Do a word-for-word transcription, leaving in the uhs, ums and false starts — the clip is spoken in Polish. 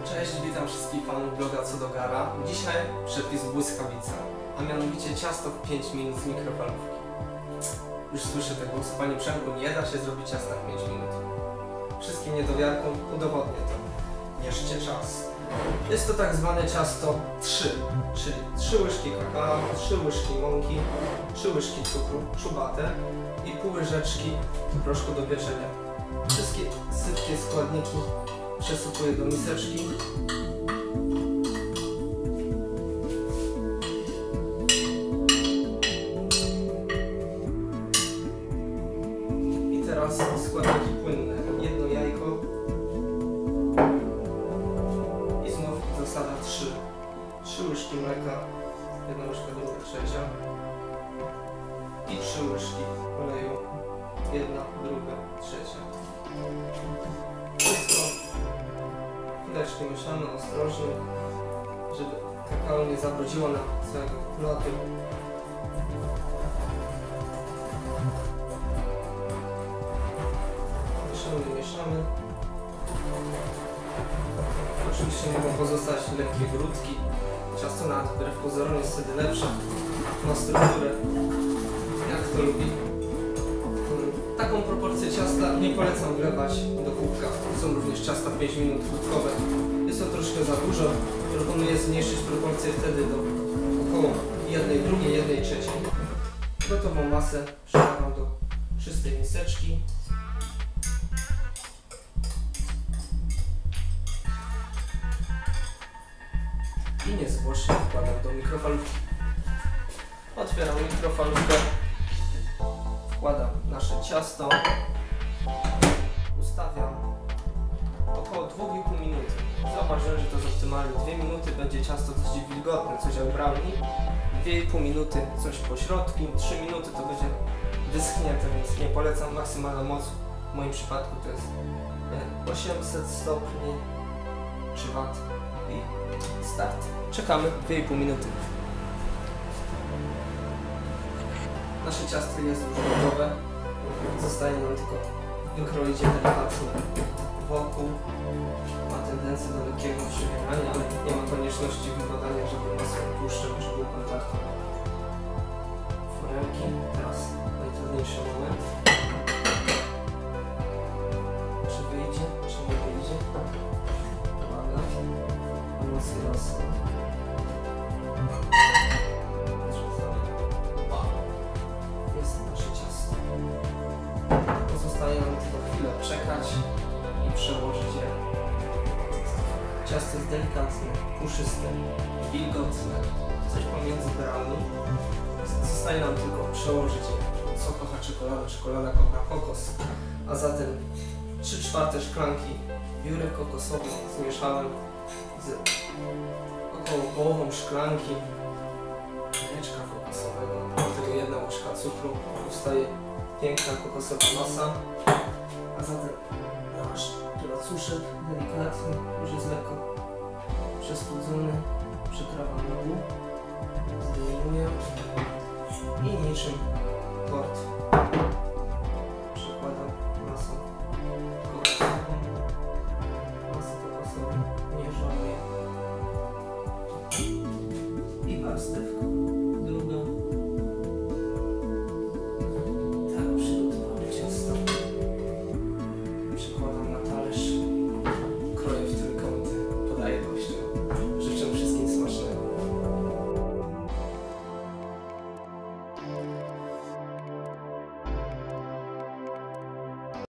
Cześć, witam wszystkich fanów bloga Co do Gara. Dzisiaj przepis błyskawica, a mianowicie ciasto w pięć minut z mikrofalówki. Już słyszę te głosy, Panie Przemku, nie da się zrobić ciasta w pięć minut. Wszystkim niedowiarkom udowodnię to. Mierzcie czas. Jest to tak zwane ciasto trzy, czyli trzy łyżki kakao, trzy łyżki mąki, trzy łyżki cukru, czubate i pół łyżeczki proszku do pieczenia. Wszystkie sypkie składniki przesypuję do miseczki. I teraz składniki płynne. Jedno jajko. I znów zasada trzy. trzy łyżki mleka. Jedna łyżka, druga, trzecia. I trzy łyżki oleju. Jedna, druga, trzecia. Wszystko chwileczkę mieszamy ostrożnie, żeby kakao nie zabrudziło nam całego lotu. Mieszamy, mieszamy. Oczywiście mogą pozostać lekkie grudki. Ciasto nawet wbrew pozorom jest wtedy lepsze. Ma strukturę, jak kto lubi. Taką proporcję ciasta nie polecam wlewać do kubka. Są również ciasta w pięć minut kubkowe. Jest to troszkę za dużo. Proponuję zmniejszyć proporcję wtedy do około jednej drugiej, jednej trzeciej. Gotową masę przelewam do czystej miseczki. I niezwłocznie wkładam do mikrofalówki. Otwieram mikrofalówkę. Wkładam nasze ciasto, ustawiam około dwa i pół minuty. Zauważyłem, że to jest optymalnie. dwie minuty będzie ciasto dosyć wilgotne, coś jak brownie. dwa i pół minuty coś po środku, trzy minuty to będzie wyschnięte, więc nie polecam. Maksymalna moc w moim przypadku to jest osiemset stopni trzy wata i start. Czekamy dwie i pół minuty. Nasze ciasto jest już gotowe. Zostaje nam tylko wykroić je delikatnie wokół. Ma tendencję do lekkiego przywierania, ale nie ma konieczności wykładania, żeby masło tłuszczem czy był kontakt foremki. Teraz najtrudniejszy moment. Czy wyjdzie, czy nie wyjdzie? Uwaga. Emocje rosną. Pozostaje nam tylko chwilę czekać i przełożyć je. Ciasto jest delikatne, puszyste, wilgotne, coś pomiędzy brownie. Zostaje nam tylko przełożyć je. Co kocha czekolada, czekolada kocha kokos. A zatem trzy czwarte szklanki piórek kokosowych zmieszałem z około połową szklanki mleczka kokosowego. Do tego jedna łyżka cukru. Powstaje piękna kokosowa masa, a zatem nasz placuszek delikatny, już jest lekko przesłodzony, przekrawam na dół, zdejmuję i niczym tort